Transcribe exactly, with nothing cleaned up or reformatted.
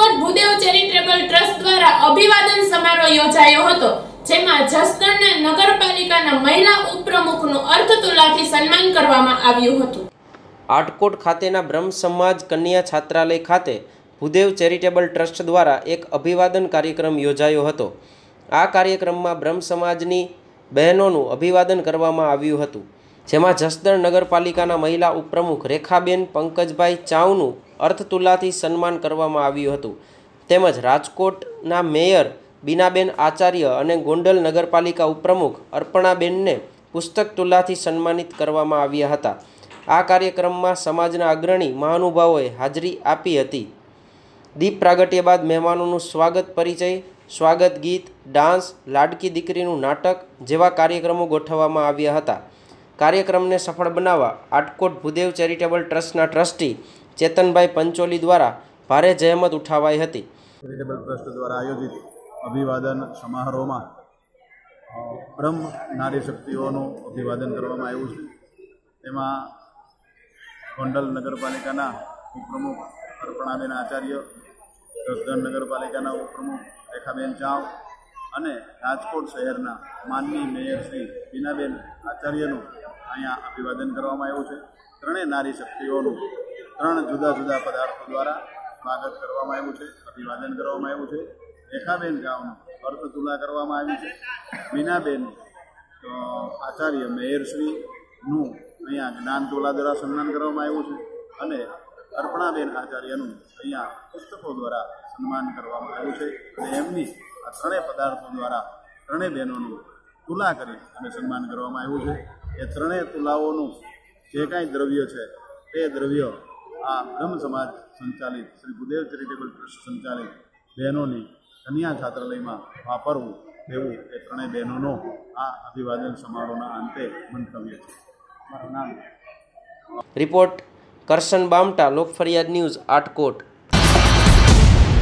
Atkot Bhudev charitable trust દ્વારા અભિવાદન સમારોહ યોજાયો હતો, જેમાં જસદણ નગરપાલિકાના મહિલા ઉપપ્રમુખનું અર્થતુલાથી સન્માન કરવામાં આવ્યું હતું। આટકોટ ખાતેના બ્રહ્મ સમાજ કન્યા છાત્રાલય ખાતે ભૂદેવ ચેરિટેબલ ટ્રસ્ટ દ્વારા એક અભિવાદન કાર્યક્રમ યોજાયો હતો। આ કાર્યક્રમમાં બ્રહ્મ સમાજની બહેનોનું અભિવાદન કરવામાં આવ્યું હતું, જેમાં જસદણ નગરપાલિકાના મહિલા ઉપપ્રમુખ રેખાબેન પંકજભાઈ ચાવનું અર્થતુલાથી સન્માન કરવામાં આવ્યું હતું, તેમજ રાજકોટના મેયર બીનાબેન આચાર્ય અને ગોંડલ નગરપાલિકા ઉપપ્રમુખ અર્પણાબેનને પુસ્તક તુલાથી સન્માનિત કરવામાં આવ્યા હતા। આ કાર્યક્રમમાં સમાજના અગ્રણી મહાનુભાવોએ હાજરી આપી હતી। દીપ પ્રાગટ્ય બાદ મહેમાનોનું સ્વાગત પરિચય, સ્વાગત ગીત, ડાન્સ, લાડકી દીકરીનું નાટક જેવા કાર્યક્રમો ગોઠવવામાં આવ્યા હતા। કાર્યક્રમને સફળ બનાવવા આટકોટ ભૂદેવ ચેરિટેબલ ટ્રસ્ટના ટ્રસ્ટી ચેતનભાઈ પંચોલી દ્વારા ભારે જહેમત ઉઠાવાઈ હતી। ચેરિટેબલ ટ્રસ્ટ દ્વારા આયોજિત અભિવાદન સમારોહમાં બ્રહ્મ નારી શક્તિઓનું અભિવાદન કરવામાં આવ્યું છે। તેમાં ગોંડલ નગરપાલિકાના ઉપપ્રમુખ અર્પણાબેન આચાર્ય, જસદણ નગરપાલિકાના ઉપપ્રમુખ રેખાબેન ચાવ અને રાજકોટ શહેરના માનનીય મેયર શ્રી બીનાબેન આચાર્યનું અહીંયા અભિવાદન કરવામાં આવ્યું છે। ત્રણેય નારી શક્તિઓનું ત્રણ જુદા જુદા પદાર્થો દ્વારા સ્વાગત કરવામાં આવ્યું છે, અભિવાદન કરવામાં આવ્યું છે। રેખાબેન ચાવનું અર્થતુલા કરવામાં આવી છે। બીનાબેન આચાર્ય મેયરશ્રીનું અહીંયા જ્ઞાન તોલા દ્વારા સન્માન કરવામાં આવ્યું છે અને અર્પણાબેન આચાર્યનું અહીંયા પુસ્તકો દ્વારા સન્માન કરવામાં આવ્યું છે અને એમની આ ત્રણેય પદાર્થો દ્વારા ત્રણેય બહેનોનું તુલા કરી અને સન્માન કરવામાં આવ્યું છે। એ ત્રણેય તુલાઓનું જે કાંઈ દ્રવ્ય છે તે દ્રવ્ય આ બ્રહ્મ સમાજ સંચાલિત શ્રી ભૂદેવ ચેરિટેબલ ટ્રસ્ટ સંચાલિત બહેનોની કન્યા છાત્રાલયમાં વાપરવું તેવું એ ત્રણેય બહેનોનો આ અભિવાદન સમારોહના અંતે મંતવ્ય છે। મારું નામ રિપોર્ટ કરશન બામટા, લોક ફરિયાદ ન્યૂઝ, આટકોટ।